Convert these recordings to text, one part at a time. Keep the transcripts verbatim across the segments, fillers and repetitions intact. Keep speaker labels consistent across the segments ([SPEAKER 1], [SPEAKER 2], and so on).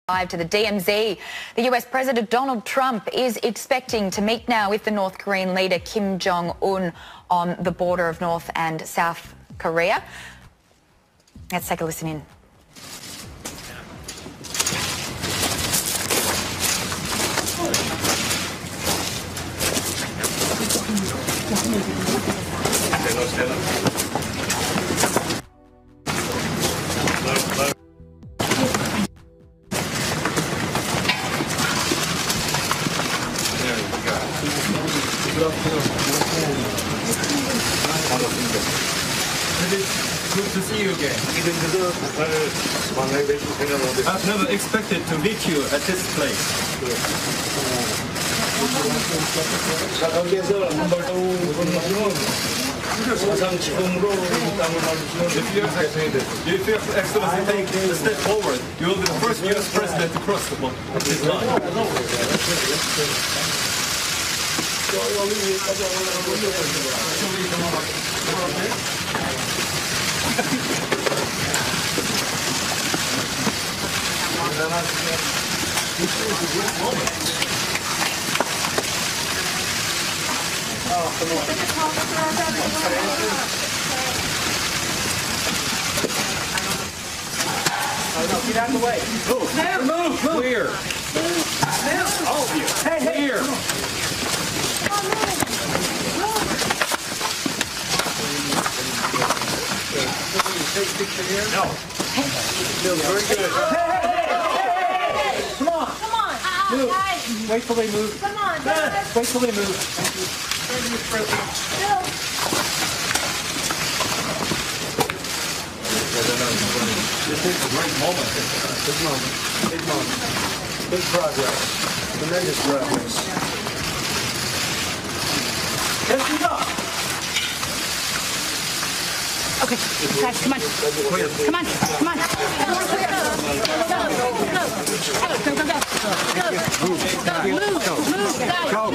[SPEAKER 1] Live to the D M Z. The U S President Donald Trump is expecting to meet now with the North Korean leader Kim Jong-un on the border of North and South Korea. Let's take a listen in.
[SPEAKER 2] Good to see you again. I've never expected to meet you at this place. If your Excellency take a step forward, you will be the first U S president to cross the this line.
[SPEAKER 3] Get out of the way. Move. Move. Move. Clear. Move. All of you. Hey, hey. Clear. Take a picture here? No. Feels very good. Hey, hey, hey, hey, hey. Come on. Come on. Uh, move. Guys. Wait till they move. Come on. Guys. Wait till they move. Thank you. Thank you, President.
[SPEAKER 2] This is a great moment.
[SPEAKER 4] Big moment. Big moment. Big progress. Tremendous progress.
[SPEAKER 3] Let's go.
[SPEAKER 1] Okay, guys, come on. Come on, come on. Go, go, go. Move, move, move, guys. Go,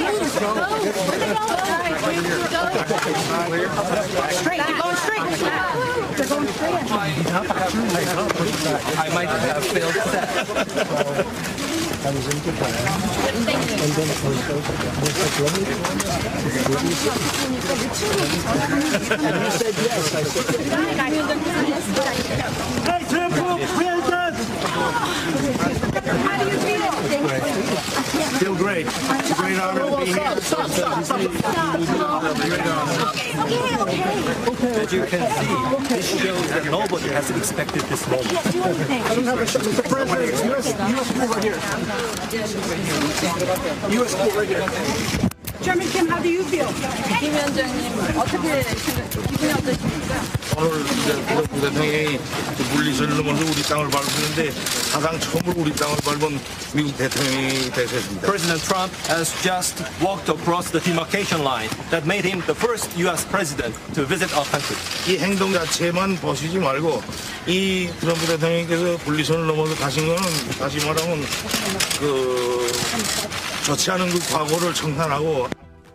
[SPEAKER 1] go. Straight, they're going straight. They're going straight.
[SPEAKER 2] I might have failed that.
[SPEAKER 4] I was in Japan, and then also, I was like, let me and you said yes, I said yes. Hey, Temple, President!
[SPEAKER 1] How do you feel?
[SPEAKER 4] Feel great. It's a great honor to be here.
[SPEAKER 3] Stop, stop, stop,
[SPEAKER 2] As you can see, this shows that nobody has expected this moment.
[SPEAKER 4] I don't have a shot. Mister President, U S, U S school right here. U S school right here.
[SPEAKER 3] Chairman Kim, how do you feel?
[SPEAKER 5] 김 위원장님 어떻게 기분이 어떠십니까?
[SPEAKER 6] 오늘 이제 부대통령이 물리선을 넘어서 우리 땅을 밟았는데 가장 처음으로 우리 땅을 밟은 미국 대통령이 되셨습니다.
[SPEAKER 2] President Trump has just walked across the demarcation line that made him the first U S president to visit our country.
[SPEAKER 6] 이 행동 자체만 보시지 말고 이 트럼프 대통령께서 분리선을 넘어서 가신 거는 다시 말하면 그 좋지 않은 그 과거를 청산하고.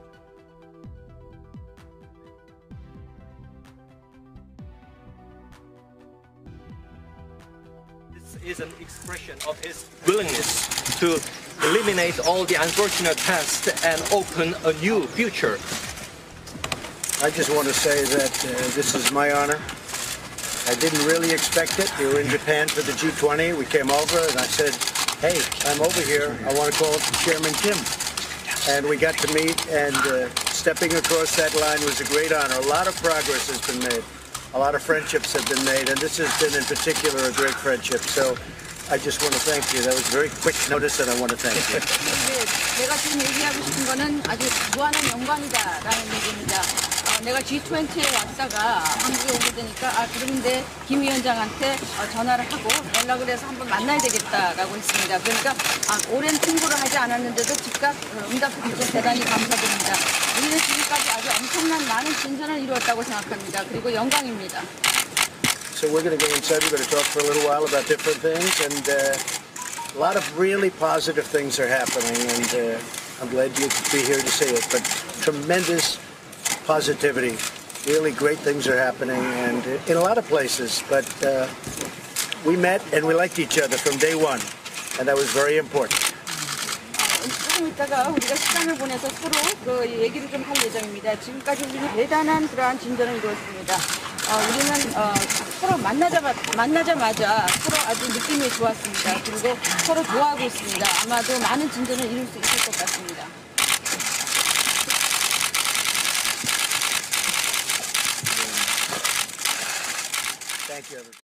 [SPEAKER 2] This is an expression of his willingness to eliminate all the unfortunate past and open a new future.
[SPEAKER 4] I just want to say that uh, this is my honor. I didn't really expect it. We were in Japan for the G twenty. We came over and I said, hey, I'm over here. I want to call up Chairman Kim. And we got to meet, and uh, stepping across that line was a great honor. A lot of progress has been made. A lot of friendships have been made, and this has been in particular a great friendship. So I just want to thank you. That was very quick notice, and I want to thank you.
[SPEAKER 5] 내가 지금 얘기하고 싶은 거는 아주 무한한 영광이다라는 얘기입니다. 어, 내가 지 트웬티에 왔다가 한국에 오게 되니까 아 그런데 김 위원장한테 어, 전화를 하고 연락을 해서 한번 만나야 되겠다라고 했습니다. 그러니까 아, 오랜 친구를 하지 않았는데도 즉각 응답해 주셔서 대단히 감사드립니다. 우리는 지금까지 아주 엄청난 많은 진전을 이루었다고 생각합니다. 그리고 영광입니다.
[SPEAKER 4] So we're going to go inside. We're going to talk for a little while about different things, and uh, a lot of really positive things are happening, and uh, I'm glad you could be here to see it. But tremendous positivity. Really great things are happening, and in a lot of places. But uh, we met and we liked each other from day one. and that was very important.
[SPEAKER 5] 조금 있다가 우리가 시간을 보내서 서로 그 얘기를 좀 할 예정입니다. 지금까지 우리는 대단한 그러한 진전을 이루었습니다. 어, 우리는 어, 서로 만나자마자, 만나자마자 서로 아주 느낌이 좋았습니다. 그리고 서로 좋아하고 있습니다. 아마도 많은 진전을 이룰 수 있을 것 같습니다.
[SPEAKER 4] Thank you, everybody.